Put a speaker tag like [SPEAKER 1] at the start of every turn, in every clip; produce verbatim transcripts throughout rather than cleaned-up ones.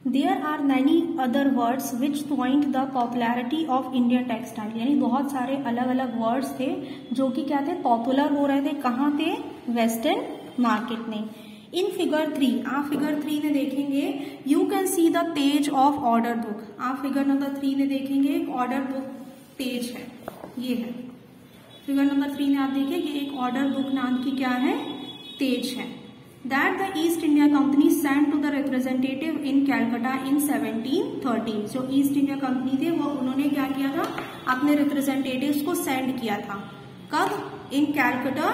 [SPEAKER 1] There are many other words which point the popularity of Indian textile, यानी बहुत सारे अलग अलग वर्ड्स थे जो कि क्या थे, पॉपुलर हो रहे थे। कहाँ पे? वेस्टर्न मार्केट में। इन फिगर थ्री, आप फिगर थ्री में देखेंगे, you can see the page of order book. आप फिगर नंबर थ्री में देखेंगे एक ऑर्डर बुक पेज है, ये है फिगर नंबर थ्री में। आप देखिए ये एक ऑर्डर बुक नाम की क्या है, पेज है। That the East India Company send to the representative in Calcutta in seventeen thirty. जो ईस्ट इंडिया कंपनी थे वो उन्होंने क्या किया था, अपने रिप्रेजेंटेटिव्स को सेंड किया था। कब? इन कैलकाटा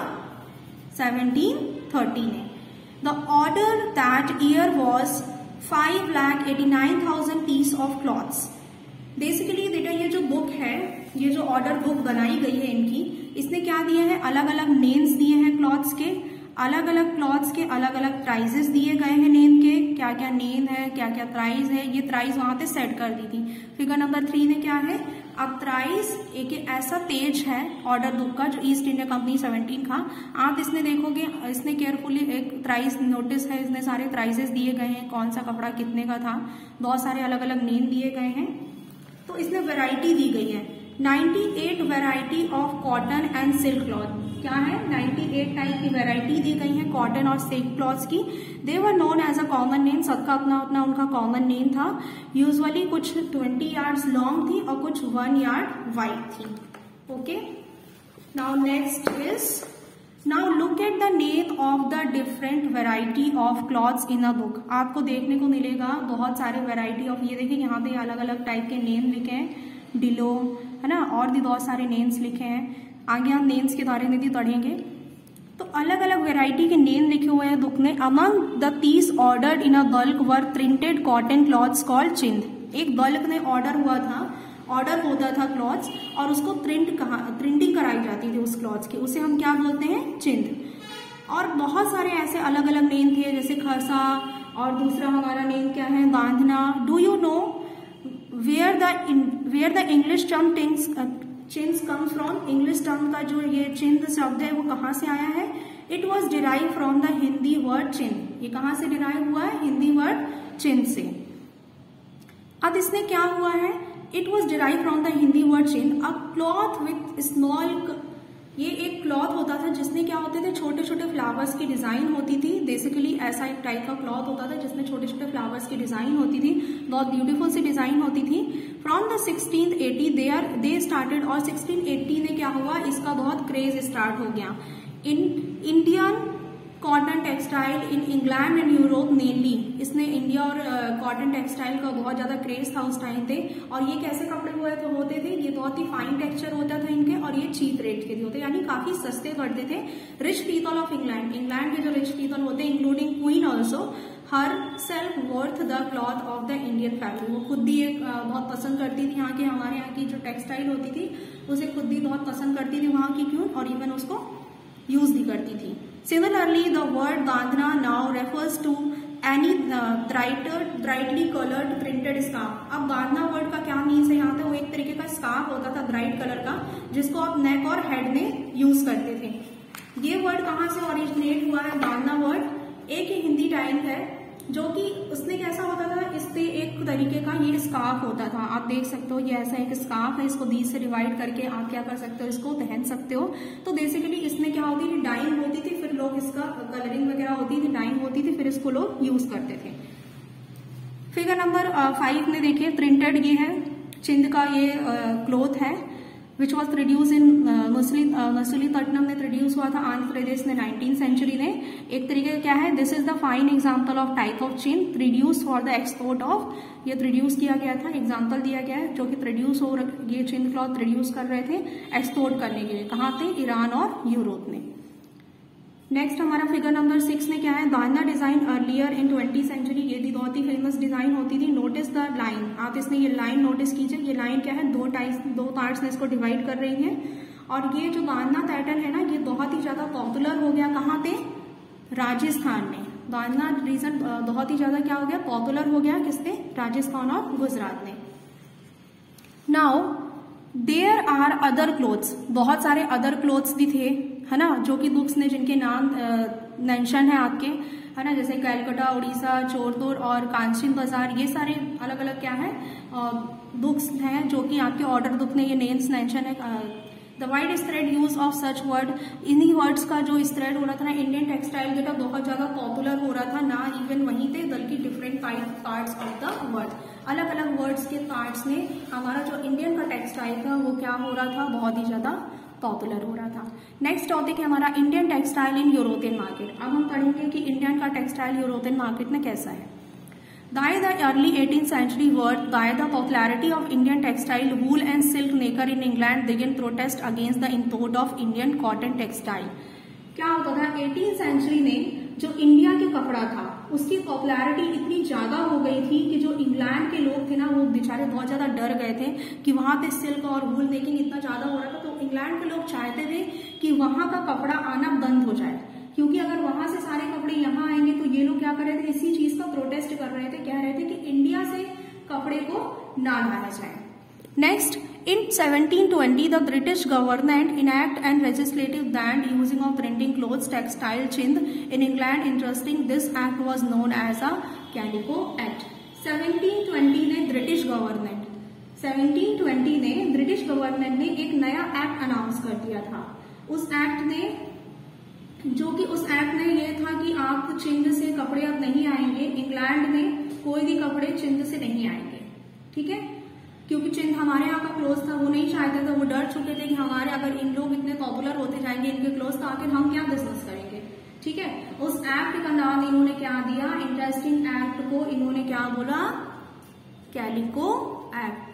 [SPEAKER 1] सेवनटीन थर्टी में। The order that year was five lakh eighty-nine thousand piece of cloths. Basically बेटा ये जो बुक है, ये जो ऑर्डर बुक बनाई गई है इनकी, इसने क्या दिया है, अलग अलग नेम्स दिए हैं क्लॉथ्स के, अलग अलग क्लॉथ्स के अलग अलग प्राइजेस दिए गए हैं नेम के, क्या क्या नेम है, क्या क्या प्राइस है, ये प्राइस वहां पे सेट कर दी थी। फिगर नंबर थ्री में क्या है, अब प्राइस एक ऐसा पेज है ऑर्डर बुक का जो ईस्ट इंडिया कंपनी सेवनटीन का, आप इसमें देखोगे, इसने केयरफुली एक प्राइस नोटिस है, इसने सारे प्राइसेस दिए गए हैं, कौन सा कपड़ा कितने का था, बहुत सारे अलग अलग नेम दिए गए हैं। तो इसमें वैरायटी दी गई है, अट्ठानवे variety of cotton and silk cloth. क्या है? अट्ठानवे टाइप की वैरायटी दी गई है कॉटन और सिल्क क्लॉथ्स की। They were known as a common name, सबका अपना अपना उनका कॉमन नेम था। यूजुअली कुछ ट्वेंटी यार्ड्स लॉन्ग थी और कुछ वन यार्ड वाइड थी। Okay, now next is, now look at the name of the different variety of cloths in a book. आपको देखने को मिलेगा बहुत सारे वेराइटी ऑफ, ये देखिए यहाँ पे अलग अलग टाइप के नेम लिखे हैं, डिलो है ना, और भी बहुत सारे नेम्स लिखे हैं। आगे हम नेम्स के बारे में भी पढ़ेंगे। तो अलग अलग वैरायटी के नेम लिखे हुए हैं बुक में। Among the piece ordered in a bulk were printed cotton cloths called chint. एक बल्क में ऑर्डर हुआ था, ऑर्डर होता था क्लॉथ्स और उसको प्रिंट कहा प्रिंटिंग कराई जाती थी उस क्लॉथ्स की, उसे हम क्या बोलते हैं, चिंद। और बहुत सारे ऐसे अलग अलग नेम थे, जैसे खसा, और दूसरा हमारा नेम क्या है, bandhana. Do you know where the where the English term tings chins comes from? English term का जो ये चिन्ह शब्द है वो कहाँ से आया है? It was derive from the Hindi word chinh. ये कहाँ से डिराइव हुआ है? हिंदी वर्ड चिन्ह से। अब इसमें क्या हुआ है, it was derive from the Hindi word chinh. अब क्लॉथ विथ स्मॉल, ये एक क्लॉथ होता था जिसमें क्या होते थे, छोटे छोटे फ्लावर्स की डिजाइन होती थी। बेसिकली ऐसा एक टाइप का क्लॉथ होता था जिसमें छोटे छोटे फ्लावर्स की डिजाइन होती थी, बहुत ब्यूटीफुल सी डिजाइन होती थी। From the sixteen eighty they are they started, और सिक्सटीन एटी में क्या हुआ, इसका बहुत क्रेज स्टार्ट हो गया। In Indian cotton textile in England and Europe mainly, इसने इंडिया और कॉटन uh, टेक्सटाइल का बहुत ज्यादा क्रेज था उस टाइम पे। और ये कैसे कपड़े हुए तो होते थे, ये बहुत ही फाइन टेक्सचर होता था इनके, और ये चीप रेट के होते, यानी काफी सस्ते पड़ते थे। Rich people of England, England के जो रिच पीपल होते हैं, including queen also, her self worth the cloth of the Indian fabric. वो खुद भी एक uh, बहुत पसंद करती थी यहाँ के, हमारे यहाँ की जो टेक्सटाइल होती थी उसे खुद भी बहुत पसंद करती थी वहां की क्वीन, और इवन उसको यूज भी करती थी। Similarly, the word bandhna now refers to any uh, brighter, brightly colored printed scarf. अब बांधना वर्ड का क्या मीन्स है यहाँ पे, वो एक तरीके का स्कार्फ होता था ब्राइट कलर का, जिसको आप नेक और हेड में यूज करते थे। ये वर्ड कहाँ से ओरिजिनेट हुआ है, बांधना वर्ड एक ही हिंदी टाइप है, जो कि उसने कैसा होता था, इस पे एक तरीके का ये स्कार्फ होता था। आप देख सकते हो ये ऐसा एक स्कार्फ है, इसको बीच से डिवाइड करके आप क्या कर सकते हो, इसको पहन सकते हो। तो बेसिकली इसमें क्या होती थी, डाइंग होती थी, फिर लोग इसका कलरिंग वगैरह होती थी, डाइंग होती थी, फिर इसको लोग यूज करते थे। फिगर नंबर फाइव में देखिए, प्रिंटेड ये है चिंद का ये क्लोथ है, which was produce in Masulipatnam में प्रोड्यूस हुआ था आंध्र प्रदेश में नाइनटीन सेंचुरी में। एक तरीके का क्या है, this is the fine example of type of chint produce for the export of, ये प्रोड्यूस किया गया था, एग्जांपल दिया गया है, जो कि प्रोड्यूस हो, ये चिन क्लॉथ प्रोड्यूस कर रहे थे एक्सपोर्ट करने के लिए, कहाँ थे, ईरान और यूरोप में। नेक्स्ट हमारा फिगर नंबर सिक्स में क्या है, bandhana design earlier in twenty century, ये भी बहुत ही फेमस डिजाइन होती थी। नोटिस द लाइन, आप इसमें ये लाइन नोटिस कीजिए, ये लाइन क्या है, दो टाइप्स दो पार्ट्स में इसको डिवाइड कर रही है। और ये जो बांधना पैटर्न है ना, ये बहुत ही ज्यादा पॉपुलर हो गया, कहाँ पे, राजस्थान में। बांधना रीजन बहुत ही ज्यादा क्या हो गया, पॉपुलर हो गया, किसपे, राजस्थान और गुजरात में। Now there are other cloths, बहुत सारे अदर क्लोथ्स भी थे, है ना, जो कि बुक्स ने जिनके नाम मेंशन है आपके, है ना, जैसे कलकत्ता, उड़ीसा, चोरतोर और कांचन बाजार, ये सारे अलग अलग क्या है बुक्स हैं जो कि आपके ऑर्डर बुक में ये नेम्स मेंशन है। The wide spread use of such word, इन्हीं वर्ड्स का जो स्प्रेड हो रहा था ना इंडियन टेक्सटाइल के, तो बहुत ज्यादा पॉपुलर हो रहा था, ना इवन वहीं थे बल्कि different parts of the world, अलग अलग वर्ड्स के पार्ट्स में हमारा जो इंडियन का टेक्सटाइल था वो क्या हो रहा था, बहुत ही ज्यादा पॉपुलर हो रहा था। नेक्स्ट टॉपिक है हमारा Indian textile in European market. अब हम पढ़ेंगे कि इंडियन का टेक्सटाइल यूरोपियन मार्केट में कैसा है। By the early eighteenth century word, by the popularity of Indian textile, wool and silk maker in England began protest against the import of Indian cotton textile. क्या होता था eighteen century में जो India के कपड़ा था उसकी पॉपुलैरिटी इतनी ज्यादा हो गई थी कि जो इंग्लैंड के लोग थे ना वो बेचारे बहुत ज्यादा डर गए थे कि वहां पे सिल्क और वूल मेकिंग इतना ज्यादा हो रहा था, तो इंग्लैंड के लोग चाहते थे कि वहां का कपड़ा आना बंद हो जाए, क्योंकि अगर वहां से सारे कपड़े यहाँ आएंगे तो ये लोग क्या कर रहे थे, इसी चीज का प्रोटेस्ट कर रहे थे, कह रहे थे कि इंडिया से कपड़े को ना लाया जाए। Next, in seventeen twenty the British government enact and legislative banned using of printing clothes textile chind in England. Interesting, this act was known as a Calico Act. seventeen twenty ने British government seventeen twenty ने British government ने एक नया act announce कर दिया था। उस act ने जो कि उस एक्ट में ये था कि आप चिंद से कपड़े अब नहीं आएंगे, इंग्लैंड में कोई भी कपड़े चिंद से नहीं आएंगे, ठीक है, क्योंकि चिंद हमारे यहाँ का क्लोज था, वो नहीं चाहते थे, वो डर चुके थे कि हमारे अगर इन लोग इतने पॉपुलर होते जाएंगे इनके क्लोज तो आखिर हम क्या बिजनेस करेंगे, ठीक है। उस एक्ट का नाम इन्होंने क्या दिया, इंटरेस्टिंग एक्ट को इन्होंने क्या बोला, calico act.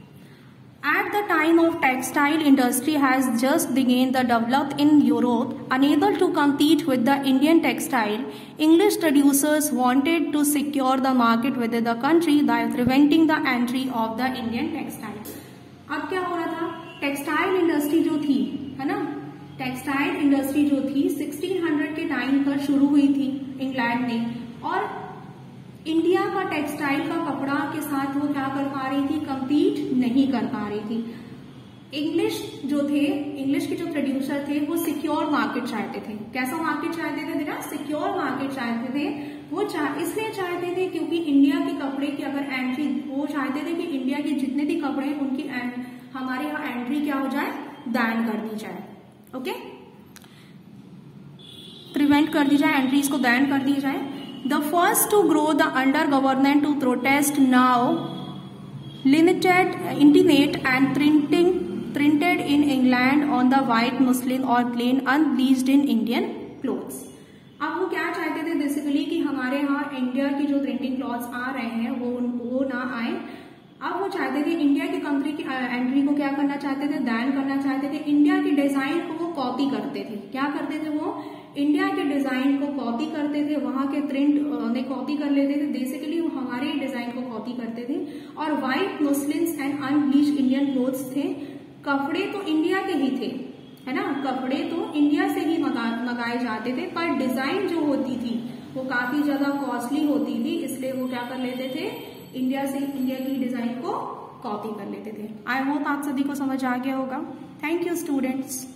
[SPEAKER 1] At the time of textile industry has just begun to develop in Europe, unable to compete with the Indian textile, English producers wanted to secure the market within the country by preventing the entry of the Indian textile. अब क्या हो रहा था, textile industry जो थी, है ना, textile industry जो थी सिक्सटीन हंड्रेड के टाइम पर शुरू हुई थी इंग्लैंड में, और इंडिया का टेक्सटाइल का कपड़ा के साथ वो क्या कर पा रही थी, कंपीट नहीं कर पा रही थी। इंग्लिश जो थे, इंग्लिश के जो प्रोड्यूसर थे वो सिक्योर मार्केट चाहते थे। कैसा मार्केट चाहते थे ना, सिक्योर मार्केट चाहते थे। वो चाह इसलिए चाहते थे क्योंकि इंडिया के कपड़े की अगर एंट्री, वो चाहते थे कि इंडिया के जितने भी कपड़े हैं उनकी हमारे यहाँ एंट्री क्या हो जाए, बैन कर दी जाए, ओके, प्रिवेंट कर दी जाए, एंट्रीज को बैन कर दी जाए। The first to grow the under government to protest now limited intimate and printing printed in England on the white muslin or plain unbleached in Indian clothes. अब वो क्या चाहते थे बेसिकली कि हमारे यहाँ इंडिया की जो प्रिंटिंग क्लॉथ्स आ रहे हैं वो वो ना आए। अब वो चाहते थे इंडिया की कंट्री की एंट्री को क्या करना चाहते थे, बैन करना चाहते थे। इंडिया के डिजाइन को वो कॉपी करते थे, क्या करते थे, वो इंडिया के डिजाइन को कॉपी करते थे, वहां के प्रिंट ने कॉपी कर लेते थे, बेसिकली वो हमारे डिजाइन को कॉपी करते थे। और white muslins and unbleached Indian cloths थे, कपड़े तो इंडिया के ही थे, है ना, कपड़े तो इंडिया से ही मंगाए जाते थे, पर डिजाइन जो होती थी वो काफी ज्यादा कॉस्टली होती थी, इसलिए वो क्या कर लेते थे, इंडिया से इंडिया की डिजाइन को कॉपी कर लेते थे। आई होप आप सभी को समझ आ गया होगा। Thank you students.